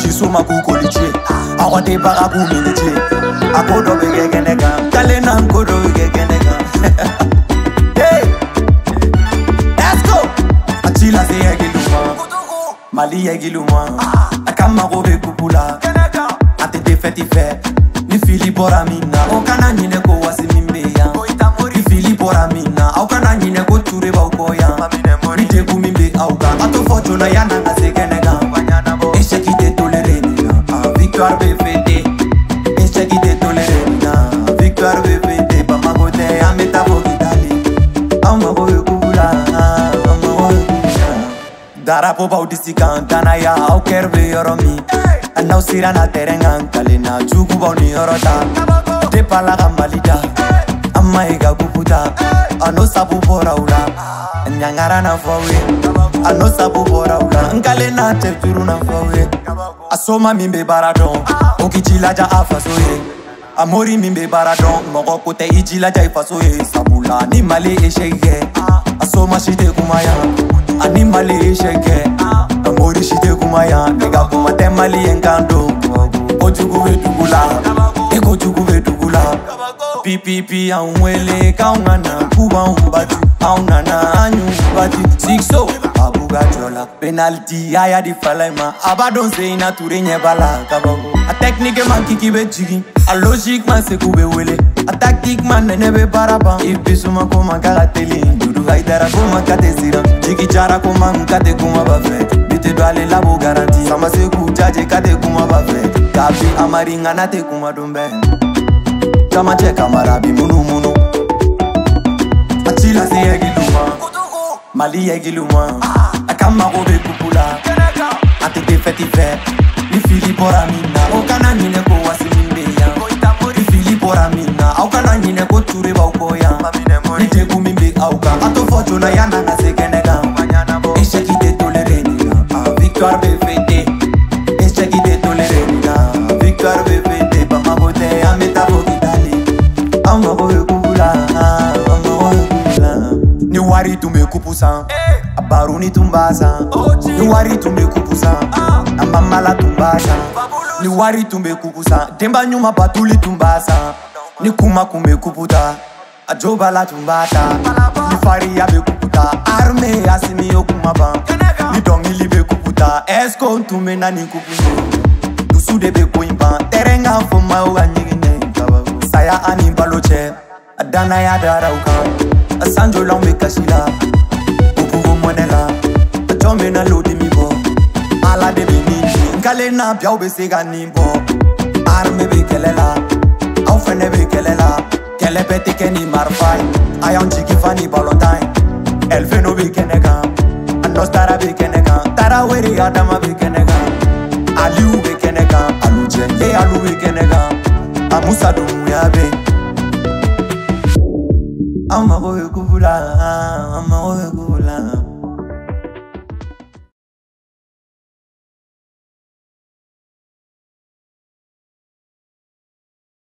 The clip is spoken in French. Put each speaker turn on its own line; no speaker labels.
Suma kukuliche akwate baka kuminche akodo begenega kalena nkodo begenega hey let's go atila se yegiluma mali yegiluma akama go be kupula ate te feti fe ni fili bora mina okana nyine ko wasimimbe ya ni fili bora mina okana nyine ko ture ba ukoya ni te kumimbe auka ato foto na yana na segenega Victoire BVD, et j'ai quitté toléré. Victoire BVD, pas ma côté, à métaphore d'Italie. Amma boy kubula, Darapo baudisikan, Danaya, au kerbe yoromi. Anau sirana terengan, Kalena, Chukuba ni yorota. De palaga malida, Amma ega kuputa. Ano sabu boraula, Nyangara na fawe. Ano sabu boraula, Kalena chepuru na fawe. Asoma mimbe baradon, okijilaja afasoye. Amori mimbe baradon, moko kote ijilaja ifasoye. Sabula ni male eshege, asoma shite kumaya. Ani male eshege, amori shite kumaya. Nega kumate mali engando, kochugu vetugula, kochugu vetugula. Pipipi aunwele kaungana, kuba umbati, aunana anyu bati. Sixo. Jola. Penalty, aya di falaima. Abadon se ina ture nye bala kabango. A technique man kiki be jigi. A logique man se kube wele. A tactique man nene be baraba. Ipi suma koma kagateli. Dudu haidara koma kate zira. Jigi chara koma nkate kuma bafe. Bite dwale labo garanti. Sama se kujaje kate kuma bafe. Kapi amaringa nate kuma dumbe. Kama che kamarabi munu munu. Achila se yegiluma. Mali yegiluma. Akama go be kupula ate te feti fe ni fili bora mina okana nyine ko wasimimbe ya ni fili bora mina okana nyine ko ture ba ukoya ni te kumimbe auka ato foto na yana na segenega eshe kite tolere ni Victoire BVD eshe kite tolere ni Victoire BVD ba mabote ametabo kitali amma go kupula ni wari tumekupusa Baruni tumbasa, ni wari tumekupusa. Amamala tumbasa, ni wari tumekupusa. Demba nyuma batuli tumbasa, ni kuma kumekuputa. Ajoba la tumbata, ni fari ya bekuputa. Arme asimi yo kumaba, ni dongi li bekuputa. Esko tumena ni kupuno, dusu de bekuimba. Terenga foma uga nyigine, saya ani baloche. Adana ya darauka, asanjo lambe kashila. Monela, achome na lodi mi bo. Ala de benini, nkale na biao be sega nimbo. Arme be kelela, au fene be kelela. Kele pete keni marfai, ayon chiki fani balotine. Elfeno be kenega, anostara be kenega. Taraweri adama be kenega. Aliu be kenega, aluje alu be kenega. Amusa dumu ya be. Amma boy kubula, amma